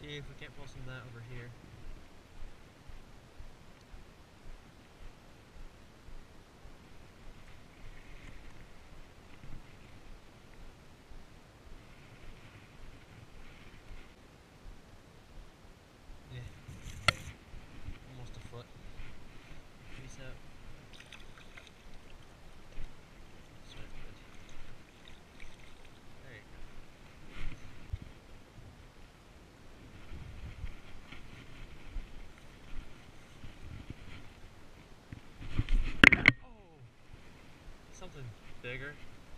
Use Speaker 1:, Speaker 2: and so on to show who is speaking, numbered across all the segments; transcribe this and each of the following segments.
Speaker 1: See if we can't pull some of that over here. Yeah, almost a foot. Peace out. That's right, good. There you go. Oh! Something bigger.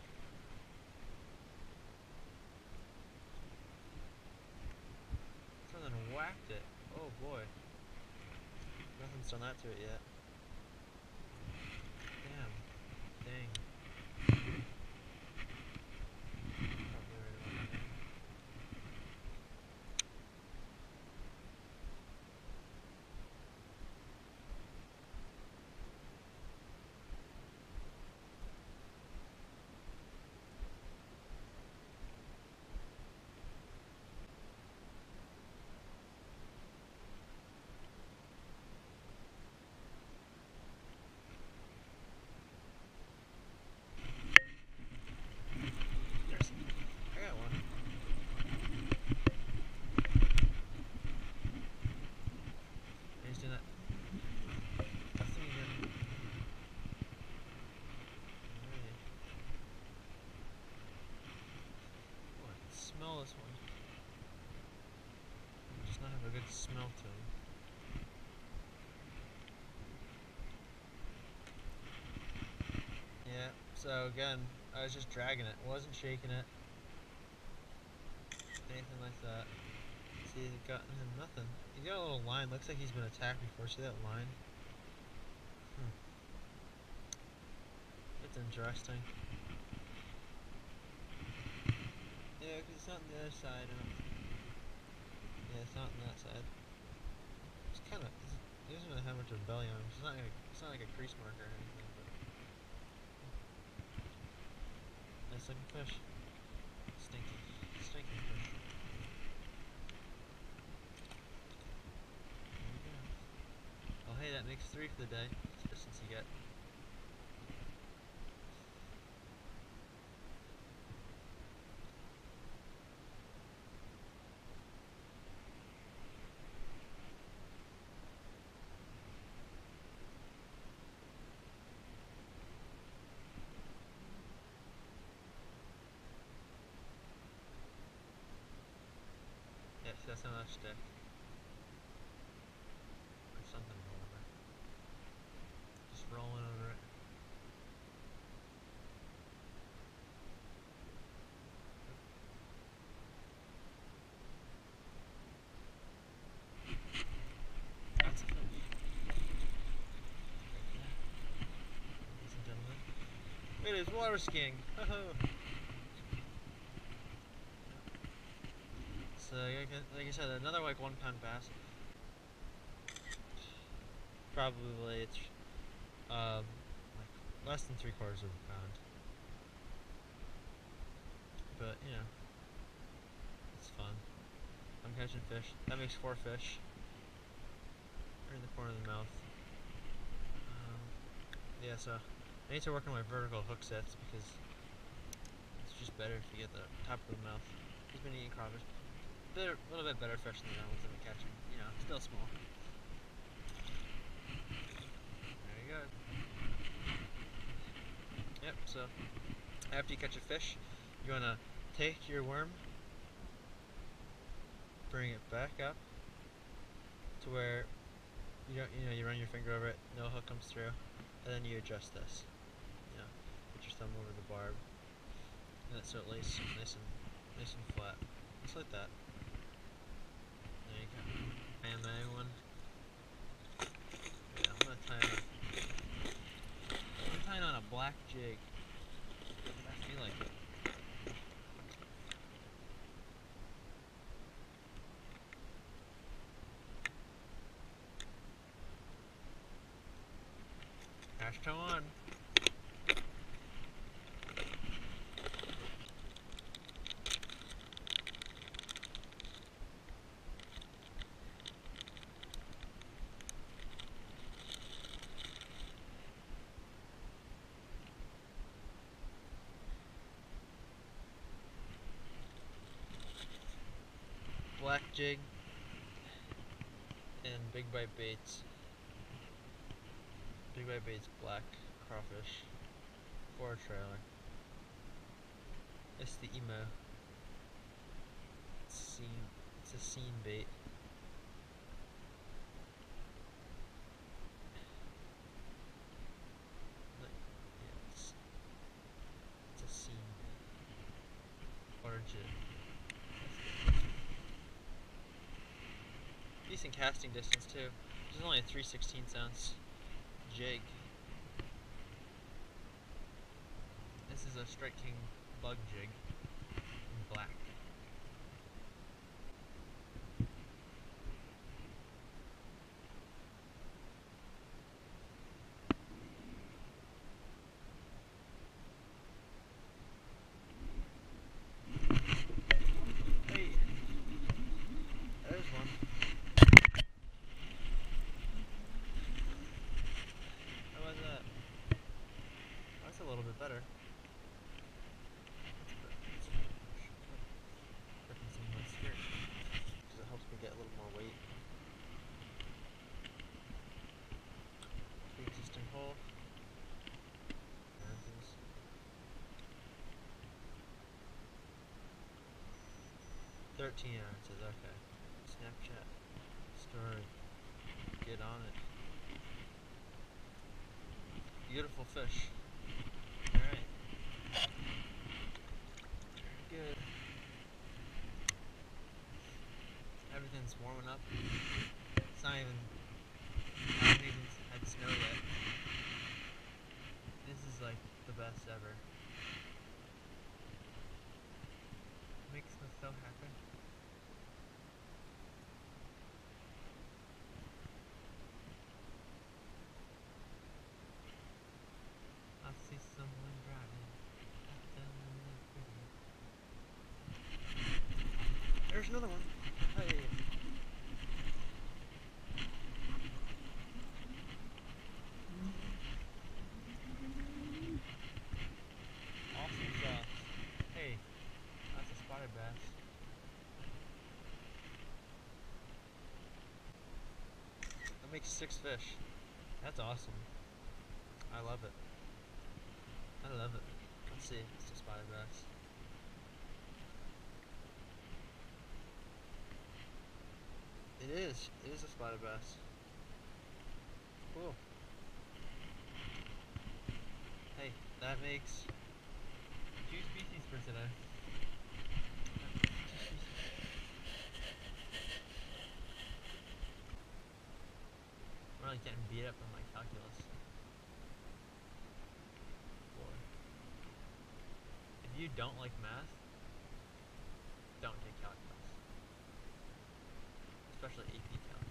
Speaker 1: Something whacked it. Oh boy. Nothing's done that to it yet. Damn. Dang. Probably right about there. I got one. He's doing that. Nothing again. Alrighty. Oh, I can smell this one. It does not have a good smell to him. Yeah, so again, I was just dragging it, wasn't shaking it. Anything like that. See, he's got nothing. He's got a little line, looks like he's been attacked before. See that line? That's interesting. Yeah, because it's not on the other side. Yeah, it's not on that side. It's kind of. He doesn't really have much of a belly on him. It's not like a crease marker or anything. But nice looking fish. Stinky fish. There we go. Oh, hey, that makes 3 for the day. That's the distance you get. Yeah, see, that's another stick. Or something over. Just rolling over it. That's a fish. Ladies and gentlemen. It is water skiing. So, like I said, another like 1 pound bass. Probably it's like less than 3/4 of a pound. But you know, it's fun. I'm catching fish. That makes 4 fish. Right in the corner of the mouth. Yeah, so I need to work on my vertical hook sets because it's just better if you get the top of the mouth. He's been eating crawfish. A little bit better fish than the other ones I've been catching. You know, still small. There you go. Yep, so after you catch a fish, you want to take your worm, bring it back up to where you run your finger over it, no hook comes through, and then you adjust this. You know, put your thumb over the barb, and so it lays nice and flat, just like that. There you go. And the one. Yeah, I'm gonna tie it. I'm tying on a black jig. I feel like it. Hash toe on. black jig and Big Bite Baits. Big Bite Baits black crawfish for a trailer. It's the emo. It's a scene bait. It's a scene bait. Or jig. Decent casting distance too. This is only a 3/16 ounce jig. This is a Strike King bug jig in black. Hey, there's one. How was that? That's a little bit better. Because it helps me get a little more weight. Pre-existing hole. Ounces. 13 ounces, okay. Snapchat story. Get on it. Beautiful fish. Alright. Very good. Everything's warming up. It's not even, I haven't even had snow yet. This is like the best ever. Makes me so happy. I see someone driving. There's another one. Hey. Awesome sauce. Hey, that's a spotted bass. That makes 6 fish. That's awesome. I love it. I love it. Let's see, it's a spotted bass. It is a spotted bass. Cool. Hey, that makes 2 species for today. I'm really getting beat up on my calculus. Boy. If you don't like math, don't take calculus. Especially AP calculus.